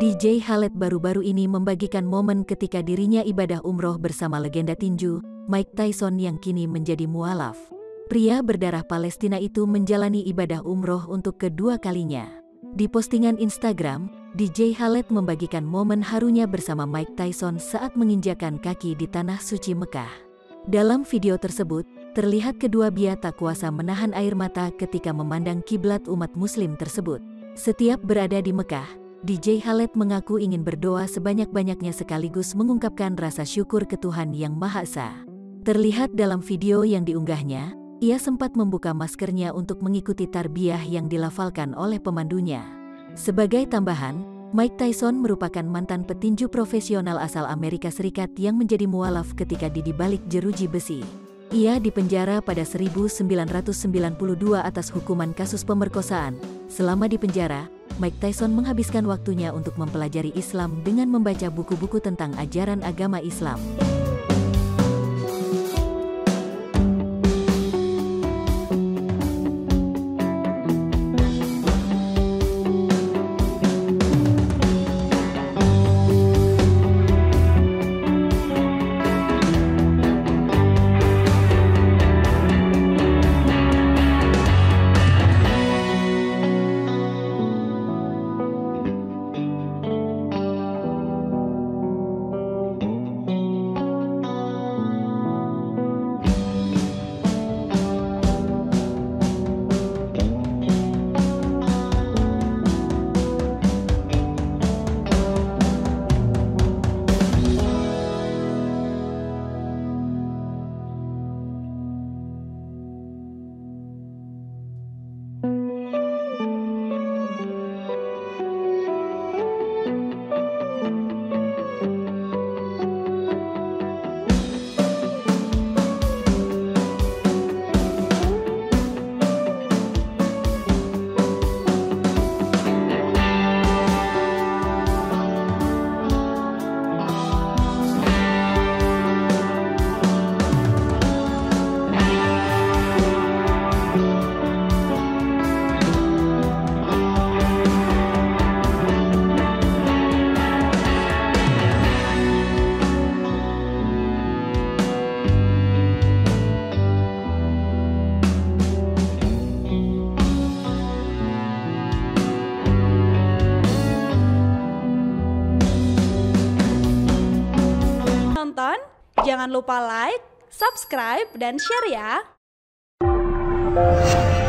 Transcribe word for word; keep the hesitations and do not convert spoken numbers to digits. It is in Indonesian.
D J Khaled baru-baru ini membagikan momen ketika dirinya ibadah umroh bersama legenda tinju, Mike Tyson yang kini menjadi mualaf. Pria berdarah Palestina itu menjalani ibadah umroh untuk kedua kalinya. Di postingan Instagram, D J Khaled membagikan momen harunya bersama Mike Tyson saat menginjakan kaki di Tanah Suci Mekah. Dalam video tersebut, terlihat kedua bia tak kuasa menahan air mata ketika memandang kiblat umat muslim tersebut. Setiap berada di Mekah, D J Khaled mengaku ingin berdoa sebanyak-banyaknya sekaligus mengungkapkan rasa syukur ke Tuhan Yang Maha Esa. Terlihat dalam video yang diunggahnya, ia sempat membuka maskernya untuk mengikuti tarbiyah yang dilafalkan oleh pemandunya. Sebagai tambahan, Mike Tyson merupakan mantan petinju profesional asal Amerika Serikat yang menjadi mualaf ketika di balik jeruji besi. Ia dipenjara pada seribu sembilan ratus sembilan puluh dua atas hukuman kasus pemerkosaan. Selama di penjara, Mike Tyson menghabiskan waktunya untuk mempelajari Islam dengan membaca buku-buku tentang ajaran agama Islam. Nonton, jangan lupa like, subscribe, dan share ya.